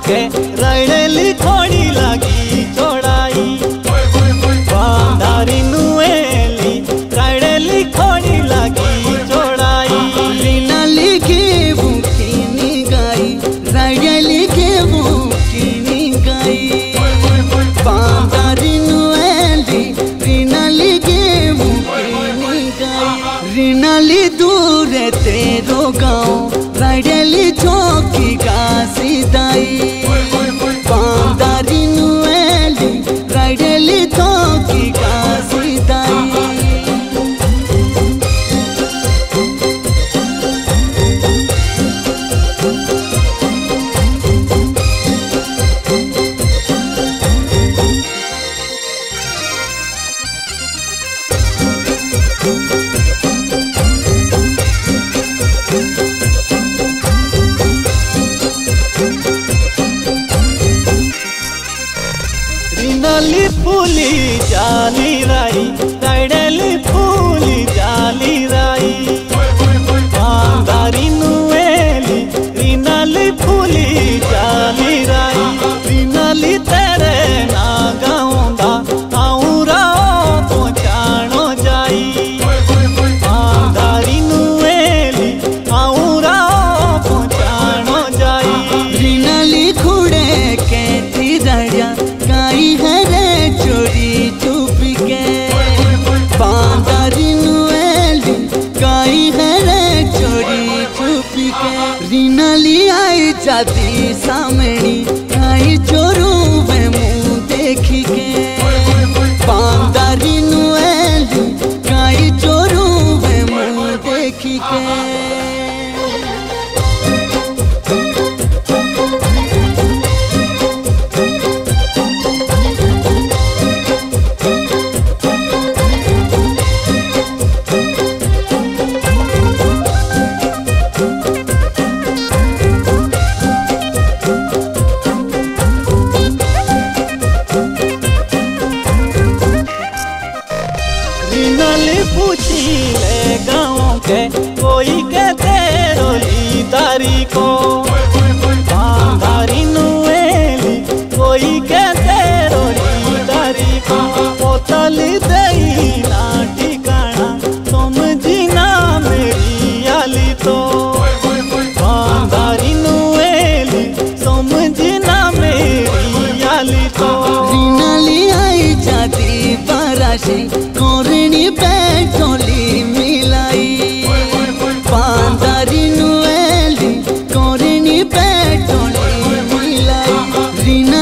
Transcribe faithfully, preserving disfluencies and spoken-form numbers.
के रड़ेली थोड़ी लगी चौड़ाई बांधारी नुएली रड़ेली थोड़ी लगी चौड़ाई रीना लिखे बुकिनी गाई रड़ेली के बुकिनी गाई बांधारी नुएली रीना लिखे बुकिनी गाई रीनाली दूर तेरो गाँव रड़ेली चौकी का सीधाई बांधारी नुएली रड़ेली चौकी का सीधाई रीनाली फूली जाली राई रड़ेली फूली जाली राई बांधारी नुएली रीनाली फूली जाली राई रीनाली तेरे ना गाऊंगा आऊरा पहुँचानो जाई बांधारी नुएली आऊरा पहुँचानो जाई रीनाली खुड़े कहती रड़िया गाई हरे चोरी चुप के बांधारी नुएली गाई हरे चोरी चुप के रीनाली आई जाती सामनी गाई चोरू में मुँह देखी के बांधारी नुएली गाई चोरू में मुँह देखी के रीनाली पूछी ले गाँव के कोई के तेरोली तारी को बांधारी नुएली कोई के तेरोली तारी को पोतली दई ना ठिकाना समझी ना मेरी आली तो बांधारी नुएली समझी ना मेरी आली तो रीनाली आई जाती बाराशी कोरणी बैठोली मिलाई बांधारी नुएली कोरणी बैठोली मिलाई रीना